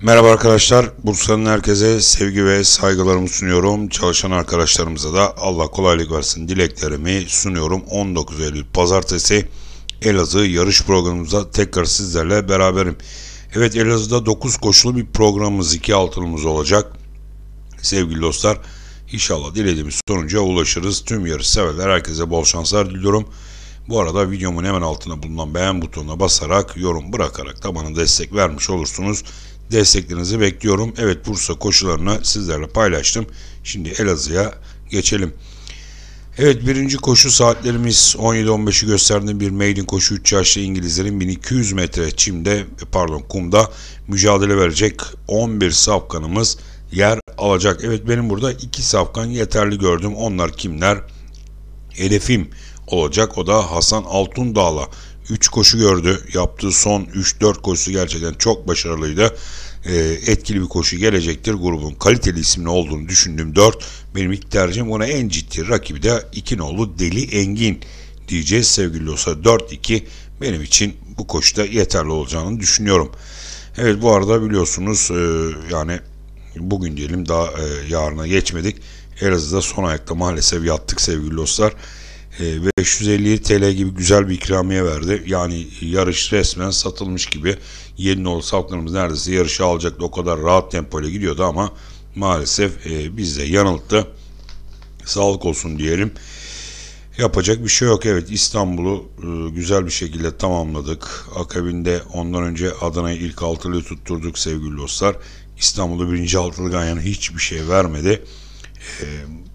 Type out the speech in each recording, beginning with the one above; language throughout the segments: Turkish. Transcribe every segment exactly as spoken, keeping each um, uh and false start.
Merhaba arkadaşlar, Bursa'nın herkese sevgi ve saygılarımı sunuyorum. Çalışan arkadaşlarımıza da Allah kolaylık versin dileklerimi sunuyorum. on dokuz Eylül Pazartesi Elazığ yarış programımıza tekrar sizlerle beraberim. Evet, Elazığ'da dokuz koşulu bir programımız, iki altılımız olacak. Sevgili dostlar, İnşallah dilediğimiz sonuca ulaşırız. Tüm yarış severler herkese bol şanslar diliyorum. Bu arada videomun hemen altına bulunan beğen butonuna basarak, yorum bırakarak da bana destek vermiş olursunuz. Desteklerinizi bekliyorum. Evet, Bursa koşularını sizlerle paylaştım. Şimdi Elazığ'a geçelim. Evet, birinci koşu saatlerimiz on yedi on beşi gösterdiğim bir maiden koşu. üç yaşlı İngilizlerin bin iki yüz metre çimde pardon kumda mücadele verecek on bir safkanımız yer alacak. Evet, benim burada iki safkan yeterli gördüm. Onlar kimler? Hedefim olacak. O da Hasan Altundağ'la üç koşu gördü. Yaptığı son üç dört koşusu gerçekten çok başarılıydı. E, etkili bir koşu gelecektir. Grubun kaliteli isimli olduğunu düşündüğüm dört. Benim ilk tercihim, ona en ciddi rakibi de iki nolu Deli Engin diyeceğiz sevgili dostlar. dört iki benim için bu koşuda yeterli olacağını düşünüyorum. Evet, bu arada biliyorsunuz e, yani bugün diyelim, daha e, yarına geçmedik. Elazığ'da son ayakta maalesef yattık sevgili dostlar. beş yüz elli T L gibi güzel bir ikramiye verdi. Yani yarış resmen satılmış gibi. yedi nolu safkanımız neredeyse yarışı alacaktı. O kadar rahat tempoyla gidiyordu ama maalesef e, biz de yanılttı. Sağlık olsun diyelim. Yapacak bir şey yok. Evet, İstanbul'u e, güzel bir şekilde tamamladık. Akabinde ondan önce Adana'yı ilk altılığı tutturduk sevgili dostlar. İstanbul'da birinci altılı ganyan hiçbir şey vermedi. E,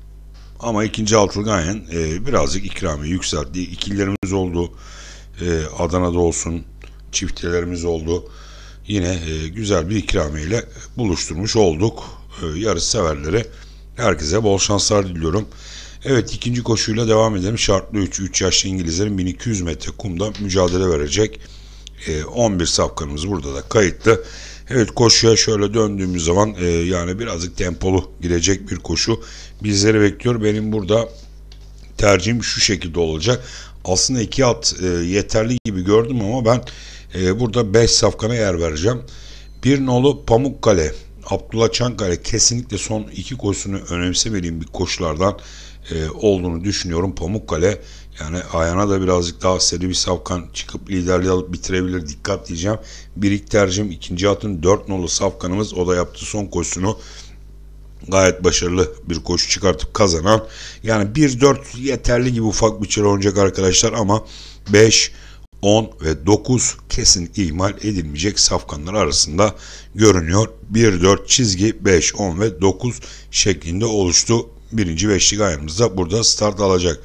Ama ikinci altılı ganyan e, birazcık ikramiye yükseltti. İkililerimiz oldu. E, Adana'da olsun. Çiftelerimiz oldu. Yine e, güzel bir ikramiye ile buluşturmuş olduk. E, yarış severlere herkese bol şanslar diliyorum. Evet, ikinci koşuyla devam edelim. Şartlı üç. üç yaşlı İngilizlerin bin iki yüz metre kumda mücadele verecek. E, on bir safkanımız burada da kayıtlı. Evet, koşuya şöyle döndüğümüz zaman e, yani birazcık tempolu girecek bir koşu bizleri bekliyor. Benim burada tercihim şu şekilde olacak. Aslında iki at e, yeterli gibi gördüm ama ben e, burada beş safkana yer vereceğim. Bir nolu Pamukkale, Abdullah Çankaya kesinlikle son iki koşusunu önemsemediğim bir koşulardan e, olduğunu düşünüyorum. Pamukkale yani ayağına da birazcık daha seri bir safkan çıkıp liderliği alıp bitirebilir. Dikkat diyeceğim. Bir ilk tercihim ikinci atın dört nolu safkanımız. O da yaptığı son koşusunu gayet başarılı bir koşu çıkartıp kazanan. Yani bir dört yeterli gibi ufak bir çare oynayacak arkadaşlar ama beş, on ve dokuz kesinlikle ihmal edilmeyecek safkanlar arasında görünüyor. bir dört çizgi beş, on ve dokuz şeklinde oluştu. Birinci beşlik ayağımız da burada start alacak.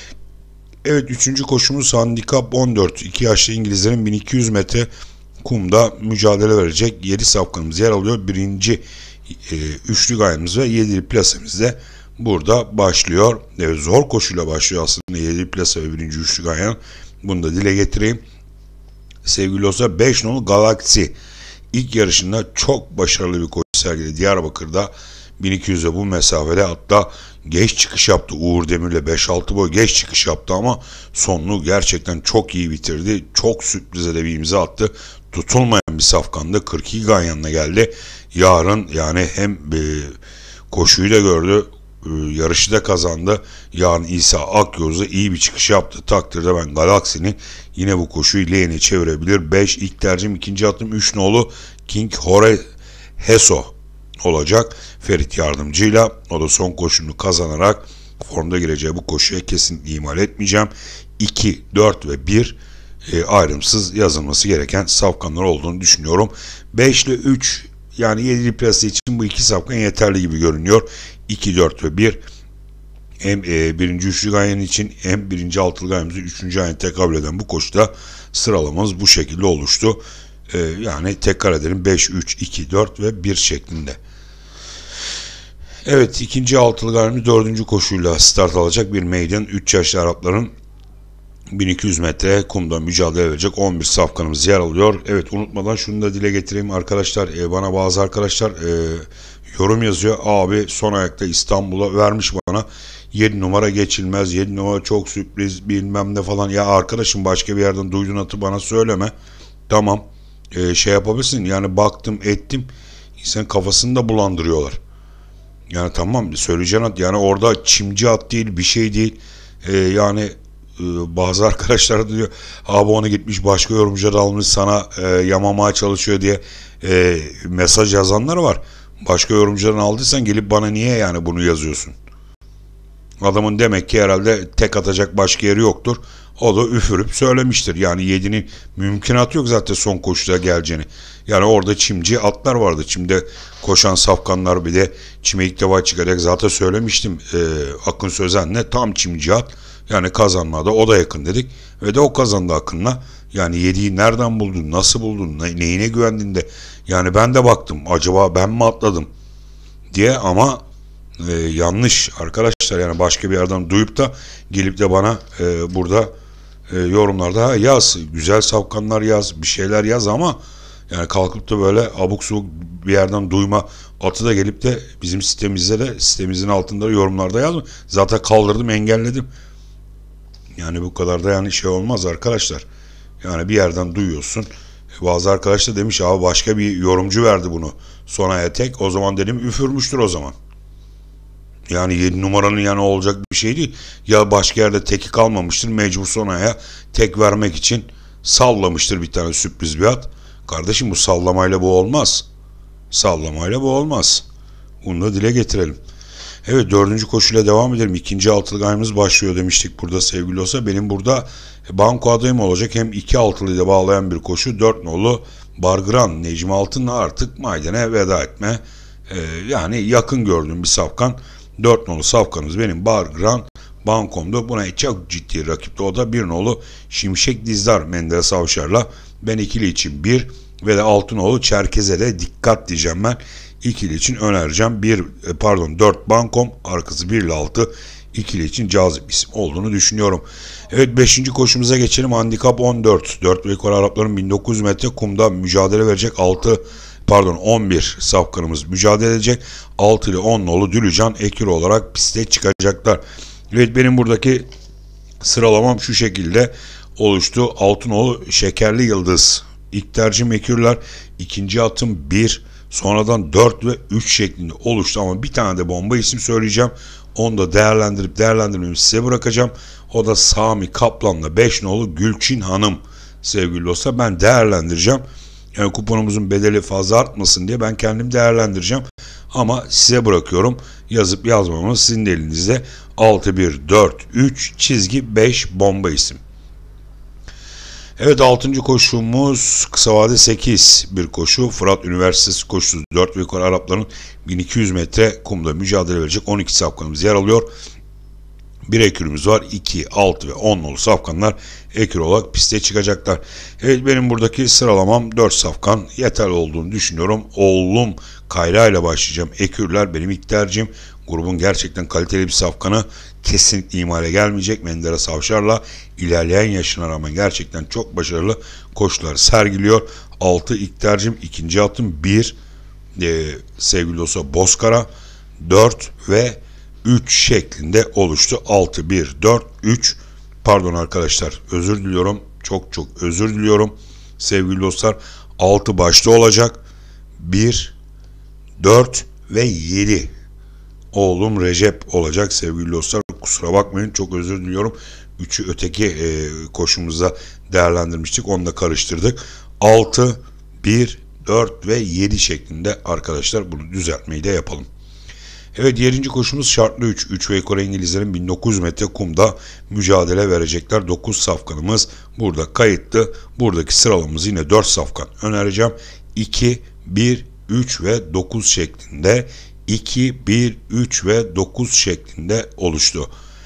Evet, üçüncü koşumuz handikap on dört. iki yaşlı İngilizlerin bin iki yüz metre kumda mücadele verecek yedi safkanımız yer alıyor. Birinci e, üçlük ayağımız ve yedili plasemizde de burada başlıyor. Evet, zor koşuyla başlıyor aslında yedili plase ve birinci üçlük ayağın. Bunu da dile getireyim. Sevgili dostlar, beş nolu Galaxy ilk yarışında çok başarılı bir koşu sergiledi. Diyarbakır'da bin iki yüze bu mesafede, hatta geç çıkış yaptı. Uğur Demir'le beş altı boy geç çıkış yaptı ama sonunu gerçekten çok iyi bitirdi. Çok sürprize de bir imza attı. Tutulmayan bir safkandı. kırk iki ganyanına geldi. Yarın yani hem e, koşuyu da gördü, e, yarışı da kazandı. Yarın İsa Akyoz'da iyi bir çıkış yaptı. Takdirde ben Galaxy'nin yine bu koşuyu lehine çevirebilir. beş ilk tercihim, ikinci atım üç nolu King Hore Heso olacak. Ferit yardımcıyla o da son koşunu kazanarak formda gireceği bu koşuya kesinlikle ihmal etmeyeceğim. iki, dört ve bir e, ayrımsız yazılması gereken safkanlar olduğunu düşünüyorum. beş ile üç yani yedili plase için bu iki safkan yeterli gibi görünüyor. iki, dört ve bir hem e, birinci üçlü ganyan için hem birinci altılı ganyamızı üçüncü ayın tekabül eden bu koşuda sıralamamız bu şekilde oluştu. E, yani tekrar edelim, beş, üç, iki, dört ve bir şeklinde. Evet, ikinci altılı ganyamız dördüncü koşuyla start alacak bir maiden. üç yaşlı Arapların bin iki yüz metre kumda mücadele verecek on bir safkanımız yer alıyor. Evet, unutmadan şunu da dile getireyim arkadaşlar. E, bana bazı arkadaşlar e, yorum yazıyor. Abi son ayakta İstanbul'a vermiş bana. yedi numara geçilmez. yedi numara çok sürpriz bilmem ne falan. Ya arkadaşım, başka bir yerden duyduğun atı bana söyleme. Tamam. E, şey yapabilirsin. Yani baktım ettim. İnsanın kafasını da bulandırıyorlar. Yani tamam, söyleyeceğin at, yani orada çimci at değil, bir şey değil. Ee, yani e, bazı arkadaşlar diyor, abi onu gitmiş başka yorumcular almış sana e, yamamaya çalışıyor diye e, mesaj yazanlar var. Başka yorumcudan aldıysan gelip bana niye yani bunu yazıyorsun? Adamın demek ki herhalde tek atacak başka yeri yoktur. O da üfürüp söylemiştir. Yani yedinin mümkünatı yok zaten son koşuda geleceğini. Yani orada çimci atlar vardı. Çimde koşan safkanlar, bir de çime ilk defa çıkacak. Zaten söylemiştim e, Akın Sözen'le tam çimci at. Yani kazanmada o da yakın dedik. Ve de o kazandı Akın'la. Yani yediği nereden buldun, nasıl buldun, ne, neyine güvendin de. Yani ben de baktım, acaba ben mi atladım diye, ama e, yanlış arkadaşlar. Yani başka bir yerden duyup da gelip de bana e, burada e, yorumlarda yaz, güzel safkanlar yaz, bir şeyler yaz, ama yani kalkıp da böyle abuk subuk bir yerden duyma atı da gelip de bizim sitemizde de, sitemizin altında yorumlarda yazma. Zaten kaldırdım, engelledim. Yani bu kadar da yani şey olmaz arkadaşlar. Yani bir yerden duyuyorsun. Bazı arkadaşlar demiş, abi başka bir yorumcu verdi bunu Sonaya tek. O zaman dedim üfürmüştür o zaman. Yani yedi numaranın yani olacak bir şey değil. Ya başka yerde teki kalmamıştır, mecbur Sonaya tek vermek için sallamıştır bir tane sürpriz bir at. Kardeşim, bu sallamayla bu olmaz. Sallamayla bu olmaz. Bunu da dile getirelim. Evet, dördüncü koşuyla devam edelim. İkinci altılık ayımız başlıyor demiştik burada sevgili olsa. Benim burada banko adayım olacak. Hem iki altılıyı da bağlayan bir koşu. Dört nolu Bargran Necmi Altın'la artık maydene veda etme. Ee, yani yakın gördüğüm bir safkan. Dört nolu safkanımız benim Bargran bankomda. Buna çok ciddi rakipti. O da bir nolu Şimşek Dizdar Menderes Avşar'la. Ben ikili için bir ve de altı nolu Çerkez'e de dikkat diyeceğim ben. İkili için önereceğim. Bir, pardon dört bankom, arkası bir ile altı ikili için cazip isim olduğunu düşünüyorum. Evet, beşinci koşumuza geçelim. Handikap on dört. dört ve yukarı Arapların bin dokuz yüz metre kumda mücadele verecek altı, pardon on bir safkanımız mücadele edecek. altı ile on nolu Dülücan Ekür olarak piste çıkacaklar. Evet, benim buradaki sıralamam şu şekilde oluştu. altı nolu Şekerli Yıldız. İlk tercihim Ekürler. İkinci atım bir. Sonradan dört ve üç şeklinde oluştu, ama bir tane de bomba isim söyleyeceğim. Onu da değerlendirip değerlendirmemi size bırakacağım. O da Sami Kaplan'la beş nolu Gülçin Hanım sevgili olsa, ben değerlendireceğim. Yani kuponumuzun bedeli fazla artmasın diye ben kendim değerlendireceğim. Ama size bırakıyorum. Yazıp yazmamız sizin de elinizde. altı bir dört üç çizgi beş bomba isim. Evet, altıncı koşumuz kısa vade sekiz bir koşu. Fırat Üniversitesi koşusu. dört ve yukarı Arapların bin iki yüz metre kumda mücadele verecek on iki safkanımız yer alıyor. Bir ekürümüz var. iki, altı ve on nolu safkanlar ekür olarak piste çıkacaklar. Evet, benim buradaki sıralamam dört safkan yeterli olduğunu düşünüyorum. Oğlum Kayra ile başlayacağım. Ekürler benim ilk tercihim. Grubun gerçekten kaliteli bir safkanı, kesinlikle ihmale gelmeyecek. Menderes Avşar'la ilerleyen yaşına rağmen gerçekten çok başarılı koşular sergiliyor. altı ilk tercihim. İkinci atım bir e, sevgili olsa Bozkara. dört ve üç şeklinde oluştu. altı, bir, dört, üç, pardon arkadaşlar, özür diliyorum. Çok çok özür diliyorum. Sevgili dostlar, altı başta olacak. bir, dört ve yedi. Oğlum Recep olacak sevgili dostlar. Kusura bakmayın, çok özür diliyorum. üçü öteki e, koşumuzda değerlendirmiştik. Onu da karıştırdık. altı, bir, dört ve yedi şeklinde arkadaşlar, bunu düzeltmeyi de yapalım. Evet, yedinci koşumuz şartlı üç. üç ve yukarı İngilizlerin bin dokuz yüz metre kumda mücadele verecekler. dokuz safkanımız burada kayıtlı. Buradaki sıralamamız yine dört safkan önereceğim. iki, bir, üç ve dokuz şeklinde. iki, bir, üç ve dokuz şeklinde oluştu.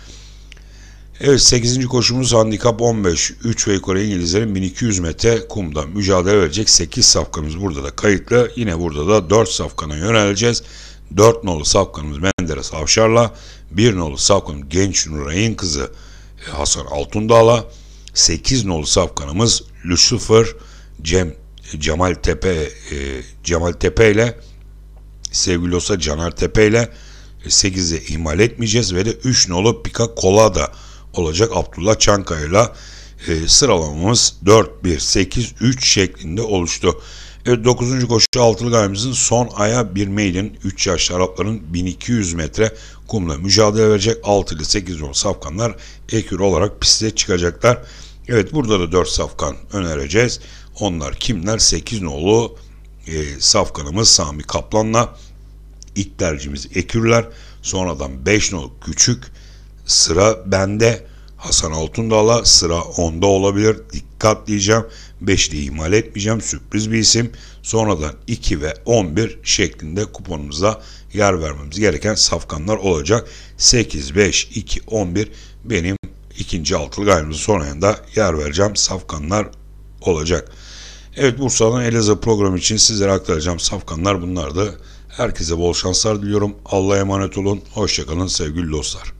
Evet, sekizinci koşumuz handikap on beş. üç ve yukarı İngilizlerin bin iki yüz metre kumda mücadele verecek sekiz safkanımız burada da kayıtlı. Yine burada da dört safkana yöneleceğiz. dört nolu safkanımız Menderes Avşar'la, bir nolu safkanımız Genç Nuray'ın kızı Hasan Altundağ'la, sekiz nolu safkanımız Lucifer Cem Cemal Tepe e, Cemal Tepe ile sevgili olsa Caner Tepe ile sekizde ihmal etmeyeceğiz ve de üç nolu Pika Kolada olacak Abdullah Çankaya'yla. E, sıralamamız dört, bir, sekiz, üç şeklinde oluştu. Evet, dokuzuncu koşu altılı gayemizin son aya bir maiden üç yaşlı Arapların bin iki yüz metre kumla mücadele verecek. altı ile sekiz yol safkanlar ekür olarak piste çıkacaklar. Evet, burada da dört safkan önereceğiz. Onlar kimler? sekiz nolu e, safkanımız Sami Kaplan'la, ilk tercihimiz ekürler. Sonradan beş nolu küçük, sıra bende. Hasan Altundağ'la sıra onda olabilir. Dikkat diyeceğim. beşli ihmal etmeyeceğim. Sürpriz bir isim. Sonradan iki ve on bir şeklinde kuponumuza yer vermemiz gereken safkanlar olacak. sekiz, beş, iki, on bir benim ikinci altılı gayemizin son ayında yer vereceğim safkanlar olacak. Evet, Bursa'dan Elazığ programı için sizlere aktaracağım safkanlar bunlardı. Herkese bol şanslar diliyorum. Allah'a emanet olun. Hoşçakalın sevgili dostlar.